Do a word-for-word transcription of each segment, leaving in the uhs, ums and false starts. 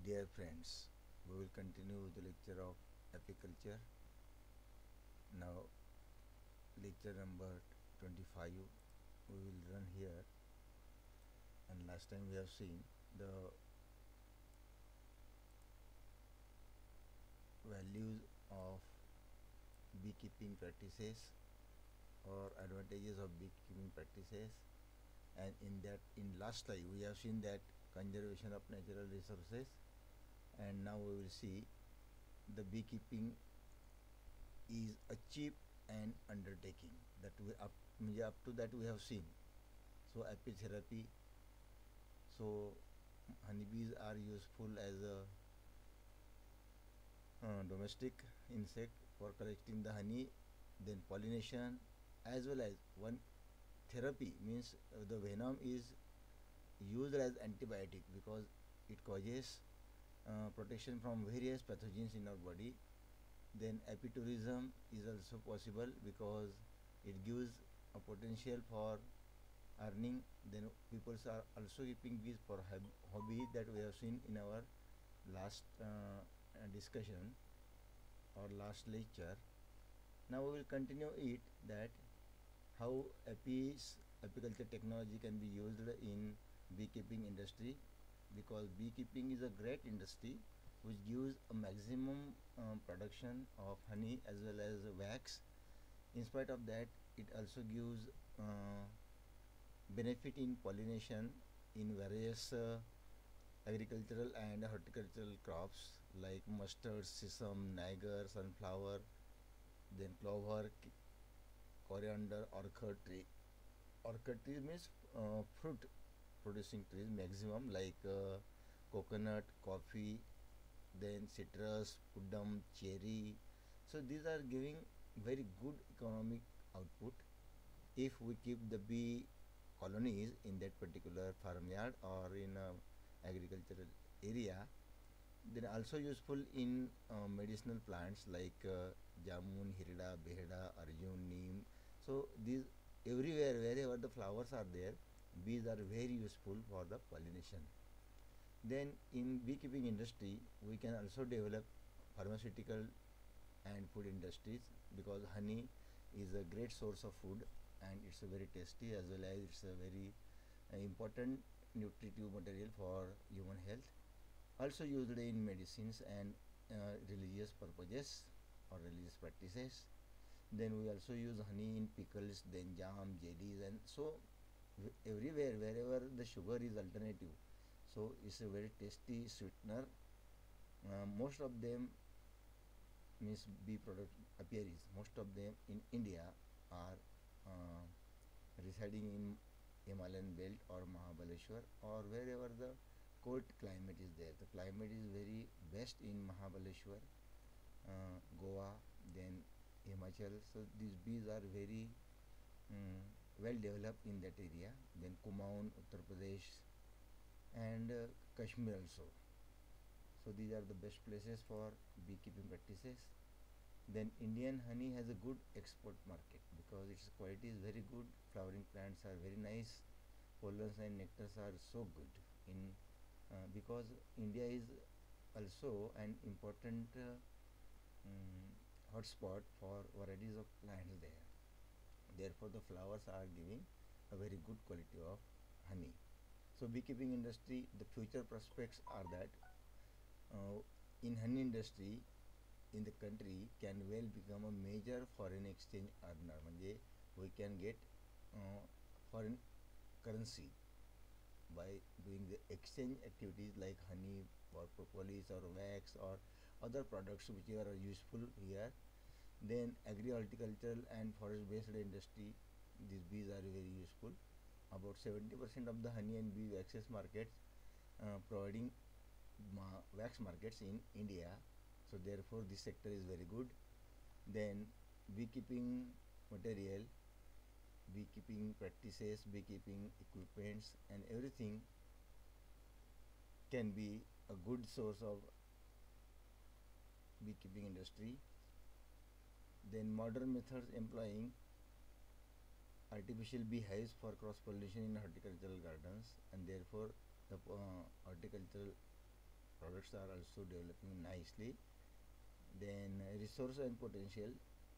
Dear friends, we will continue with the lecture of apiculture. Now, lecture number twenty-five we will run here, and last time we have seen the values of beekeeping practices or advantages of beekeeping practices, and in that in last slide we have seen that conservation of natural resources, and now we will see the beekeeping is a cheap and undertaking that we up, up to that we have seen. So apitherapy, so honeybees are useful as a uh, domestic insect for collecting the honey, then pollination, as well as one therapy means uh, the venom is used as antibiotic because it causes uh, protection from various pathogens in our body. Then apitourism is also possible because it gives a potential for earning. Then people are also keeping bees for hobby that we have seen in our last uh, discussion or last lecture. Now we will continue it that how apis apiculture technology can be used in beekeeping industry, because beekeeping is a great industry which gives a maximum um, production of honey as well as wax. In spite of that, it also gives uh, benefit in pollination in various uh, agricultural and horticultural crops like mustard, sesame, niger, sunflower, then clover, coriander, orchid tree. Orchid tree means uh, fruit producing trees maximum like uh, coconut, coffee, then citrus, pudum, cherry. So these are giving very good economic output if we keep the bee colonies in that particular farmyard or in a agricultural area. Then also useful in uh, medicinal plants like uh, jamun, hirda, behda, arjun, neem. So these everywhere wherever the flowers are there, bees are very useful for the pollination. Then in beekeeping industry, we can also develop pharmaceutical and food industries because honey is a great source of food and it's a very tasty as well as it's a very uh, important nutritive material for human health. Also used in medicines and uh, religious purposes or religious practices. Then we also use honey in pickles, then jam, jellies, and so everywhere wherever the sugar is alternative. So it's a very tasty sweetener. Uh, most of them means bee product apiaries. Most of them in India are uh, residing in Himalayan belt or Mahabaleshwar or wherever the cold climate is there. The climate is very best in Mahabaleshwar, uh, Goa, then Himachal. So these bees are very um, well developed in that area. Then Kumaon, Uttar Pradesh, and uh, Kashmir also. So these are the best places for beekeeping practices. Then Indian honey has a good export market because its quality is very good. Flowering plants are very nice. Pollens and nectars are so good in uh, because India is also an important uh, um, hotspot for varieties of plants there. Therefore, the flowers are giving a very good quality of honey. So, beekeeping industry, the future prospects are that uh, in honey industry in the country can well become a major foreign exchange earner. म्हणजे we can get uh, foreign currency by doing the exchange activities like honey or propolis or wax or other products which are useful here. Then agri-horticultural and forest-based industry, these bees are very useful. About seventy percent of the honey and bee waxes markets uh, providing ma- wax markets in India. So therefore this sector is very good. Then beekeeping material, beekeeping practices, beekeeping equipments and everything can be a good source of beekeeping industry. Then modern methods employing artificial beehives for cross pollination in horticultural gardens, and therefore the uh, horticultural products are also developing nicely. Then uh, resource and potential.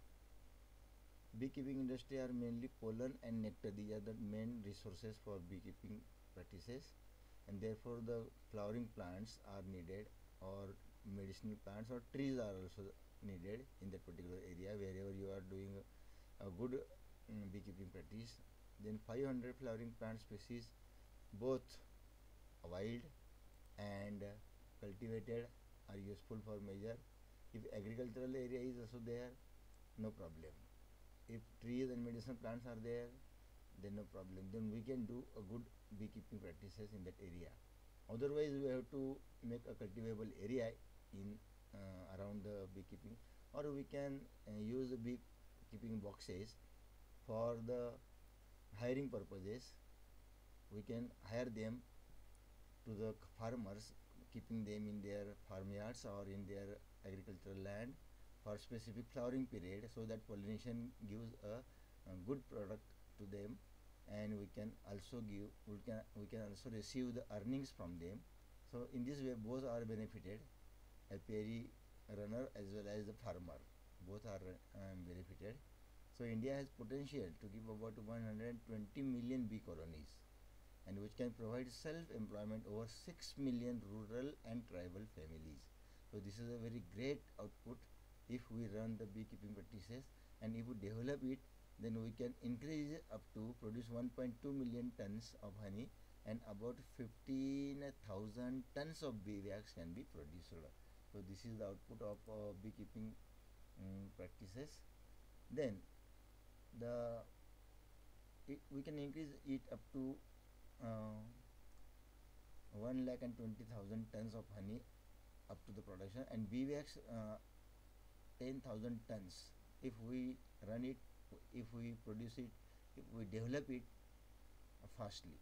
Beekeeping industry are mainly pollen and nectar. These are the main resources for beekeeping practices, and therefore the flowering plants are needed, or medicinal plants or trees are also needed in that particular area wherever you are doing a, a good um, beekeeping practice. Then five hundred flowering plant species, both wild and uh, cultivated, are useful for measure. If agricultural area is also there, no problem. If trees and medicinal plants are there, then no problem. Then we can do a good beekeeping practices in that area. Otherwise, we have to make a cultivable area in uh, around the beekeeping, or we can uh, use the beekeeping boxes for the hiring purposes. We can hire them to the farmers, keeping them in their farmyards or in their agricultural land for specific flowering period, so that pollination gives a, a good product to them, and we can also give we can we can also receive the earnings from them. So in this way, both are benefited, apiary runner as well as the farmer, both are um, benefited. So India has potential to give about one hundred twenty million bee colonies, and which can provide self-employment over six million rural and tribal families. So this is a very great output if we run the beekeeping practices, and if we develop it, then we can increase it up to produce one point two million tons of honey, and about fifteen thousand tons of bee wax can be produced. So this is the output of uh, beekeeping um, practices. Then the it, we can increase it up to uh, one lakh and twenty thousand tons of honey up to the production, and bee wax uh, ten thousand tons. If we run it, if we produce it, if we develop it uh, fastly,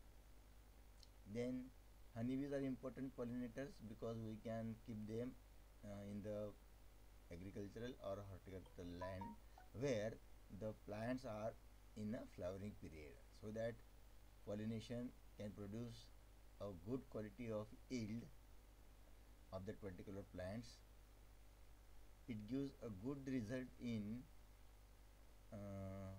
then honeybees are important pollinators, because we can keep them uh, in the agricultural or horticultural land where the plants are in a flowering period, so that pollination can produce a good quality of yield of that particular plants. It gives a good result in uh,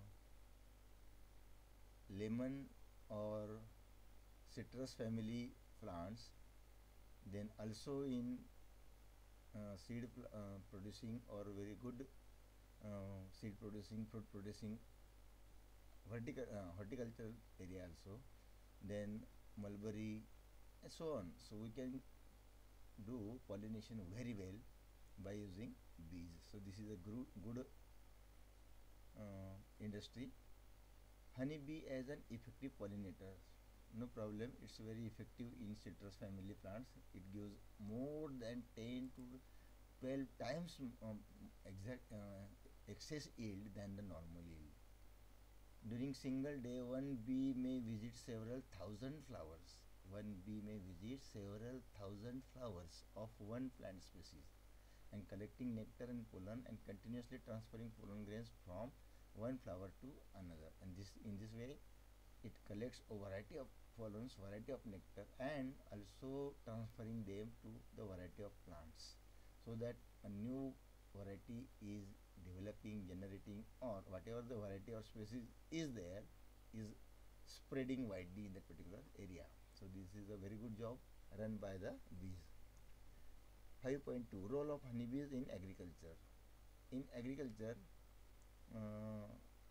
lemon or citrus family plants, then also in uh, seed uh, producing or very good uh, seed producing, fruit producing vertical uh, horticultural area also, then mulberry and so on. So we can do pollination very well by using bees. So this is a good uh, industry. Honeybee as an effective pollinator, no problem, it's very effective in citrus family plants. It gives more than ten to twelve times um, exact uh, excess yield than the normal yield. During single day, one bee may visit several thousand flowers. One bee may visit several thousand flowers of one plant species, and collecting nectar and pollen, and continuously transferring pollen grains from one flower to another. And this in this way, it collects a variety of pollens, variety of nectar, and also transferring them to the variety of plants, so that a new variety is developing, generating, or whatever the variety or species is there is spreading widely in that particular area. So this is a very good job run by the bees. five point two Role of honeybees in agriculture. In agriculture, uh,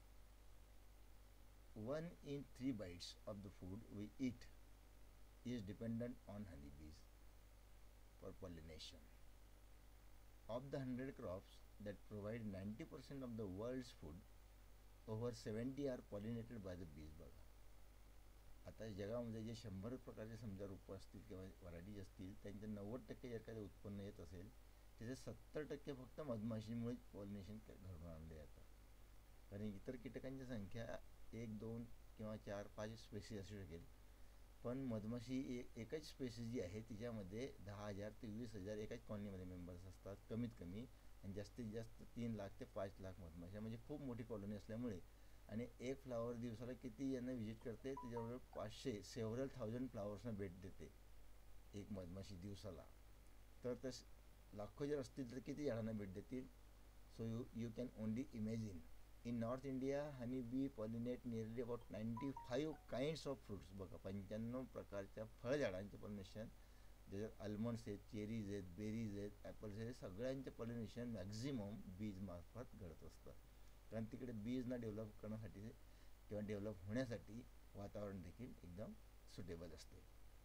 one in three bites of the food we eat is dependent on honeybees for pollination. Of the one hundred crops that provide ninety percent of the world's food, over seventy are pollinated by the bees. बघा, आता जगामध्ये जे शंभर प्रकारचे समजा रोपं असतील किंवा varieties असतील, त्यांचे नव्वद टक्के जर काही उत्पन्न येत असेल, त्याचे सत्तर टक्के फक्त मधमाशीमुळे पॉलिनेशन घडून आणले जातं. कारण इतर कीटकांची संख्या एक दोन किंवा चार पाच स्पेसीज असू शकेल, पण मधमाशी एक एकच स्पेसीज जी आहे तिच्यामध्ये दहा हजार ते वीस हजार एकाच कॉलनीमध्ये मेंबर्स असतात कमीत कमी, आणि जास्तीत जास्त तीन लाख ते पाच लाख मधमाशा, म्हणजे खूप मोठी कॉलनी असल्यामुळे. आणि एक फ्लावर दिवसाला किती यांना व्हिजिट करते, त्याच्याबरोबर पाचशे सेव्हरल थाउजंड फ्लावर्सना भेट देते. एक मधमाशी दिवसाला, तर तस लाखो जर असतील तर किती झाडांना भेट देतील? So you you can only imagine. In north India honey bee pollinate nearly about ninety five kinds of fruits. बघा, पंच्याण्णव प्रकारच्या फळझाडांचे पॉलिनेशन, ज्याच्यात आल्मंड्स आहेत, चेरीज आहेत, बेरीज आहेत, ॲपल्स आहेत, सगळ्यांचे पॉलिनेशन मॅक्झिमम बीज मार्फत घडत असतं. कारण तिकडे बीजना डेव्हलप करण्यासाठी किंवा डेव्हलप होण्यासाठी वातावरण देखील एकदम सुटेबल असते.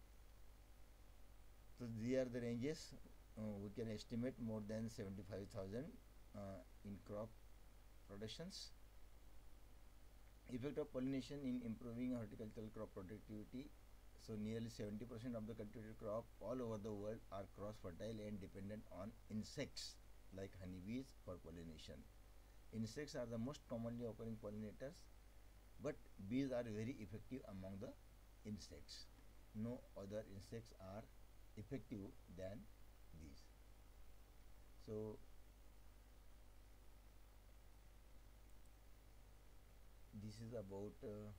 So these are the ranges. Uh, we can estimate more than seventy-five thousand uh, in crop productions. Effect of pollination in improving horticultural crop productivity. So nearly seventy percent of the cultivated crop all over the world are cross-fertile and dependent on insects like honeybees for pollination. Insects are the most commonly occurring pollinators, but bees are very effective among the insects. No other insects are effective than these. So this is about uh,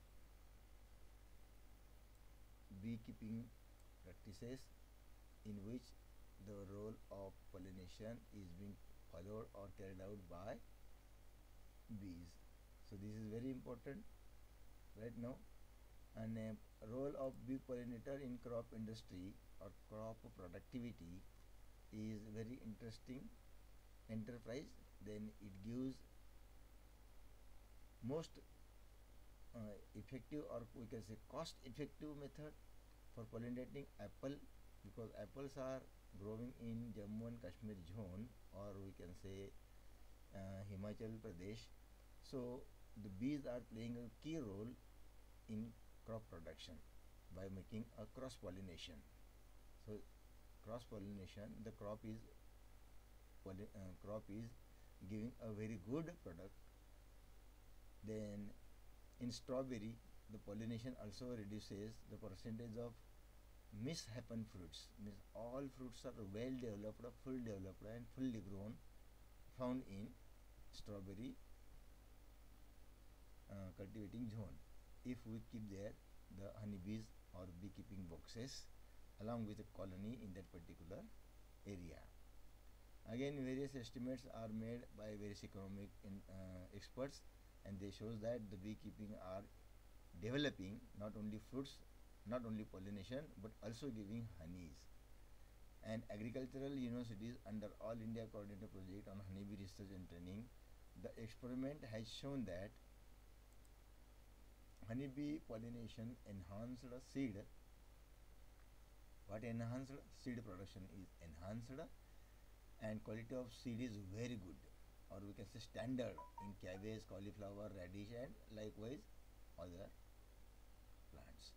beekeeping practices in which the role of pollination is being followed or carried out by bees. So this is very important right now. And a role of bee pollinator in crop industry or crop productivity is very interesting enterprise. Then it gives most uh, effective, or we can say cost effective method for pollinating apple, because apples are growing in Jammu and Kashmir zone, or we can say uh, Himachal Pradesh. So the bees are playing a key role in crop production by making a cross pollination. So cross pollination, the crop is polli uh, crop is giving a very good product. Then in strawberry, the pollination also reduces the percentage of mishapen fruits. Means all fruits are well developed, full developed and fully grown found in strawberry uh, cultivating zone. If we keep there the honeybees or beekeeping boxes along with a colony in that particular area. Again, various estimates are made by various economic in, uh, experts, and they shows that the beekeeping are developing not only fruits, not only pollination, but also giving honeys. And agricultural universities under All India Coordinator Project on Honeybee Research and Training, the experiment has shown that honeybee pollination enhanced seed. What enhanced? Seed production is enhanced, and quality of seed is very good, or we can say standard, in cabbage, cauliflower, radish, and likewise other plants.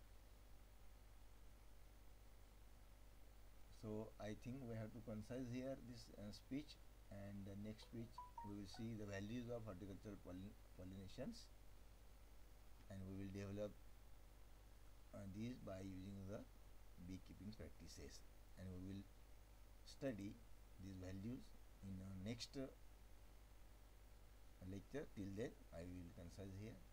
So I think we have to concise here this uh, speech, and the next speech we will see the values of horticultural pollin pollinations, and we will develop uh, these by using the beekeeping practices, and we will study these values in our next uh, lecture. Till then I will concise here.